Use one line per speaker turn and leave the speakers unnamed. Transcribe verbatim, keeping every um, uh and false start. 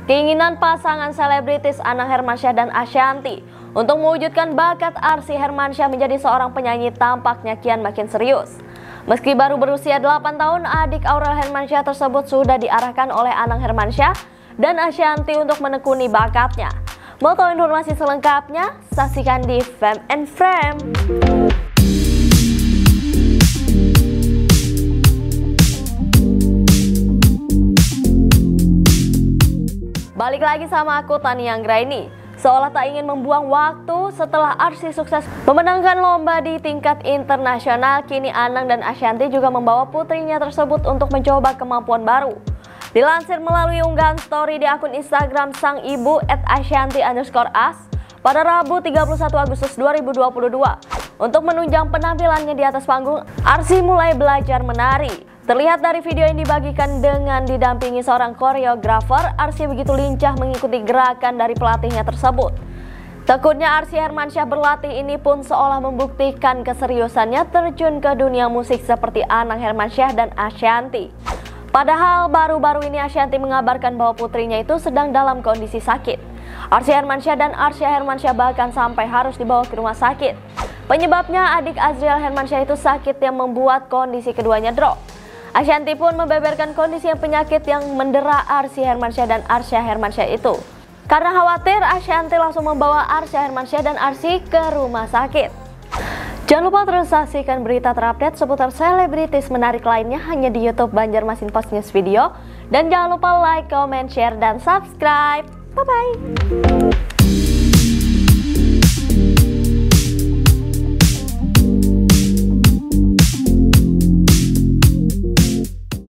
Keinginan pasangan selebritis Anang Hermansyah dan Ashanty untuk mewujudkan bakat Arsy Hermansyah menjadi seorang penyanyi tampaknya kian makin serius. Meski baru berusia delapan tahun, adik Aurel Hermansyah tersebut sudah diarahkan oleh Anang Hermansyah dan Ashanty untuk menekuni bakatnya. Mau tahu informasi selengkapnya? Saksikan di Fame and Frame. Balik lagi sama aku, Tania Anggraini. Seolah tak ingin membuang waktu setelah Arsy sukses memenangkan lomba di tingkat internasional, kini Anang dan Ashanty juga membawa putrinya tersebut untuk mencoba kemampuan baru. Dilansir melalui unggahan story di akun Instagram sang ibu et ashanty underscore as pada Rabu tiga puluh satu Agustus dua ribu dua puluh dua. Untuk menunjang penampilannya di atas panggung, Arsy mulai belajar menari. Terlihat dari video yang dibagikan dengan didampingi seorang koreografer, Arsy begitu lincah mengikuti gerakan dari pelatihnya tersebut. Tekunnya Arsy Hermansyah berlatih ini pun seolah membuktikan keseriusannya terjun ke dunia musik seperti Anang Hermansyah dan Ashanty. Padahal baru-baru ini Ashanty mengabarkan bahwa putrinya itu sedang dalam kondisi sakit. Arsy Hermansyah dan Arsya Hermansyah bahkan sampai harus dibawa ke rumah sakit. Penyebabnya adik Azriel Hermansyah itu sakit yang membuat kondisi keduanya drop. Ashanty pun membeberkan kondisi penyakit yang mendera Arsy Hermansyah dan Arsya Hermansyah itu. Karena khawatir, Ashanty langsung membawa Arsya Hermansyah dan Arsy ke rumah sakit. Jangan lupa terus saksikan berita terupdate seputar selebritis menarik lainnya hanya di YouTube Banjarmasin Post News Video. Dan jangan lupa like, comment, share, dan subscribe. Bye-bye.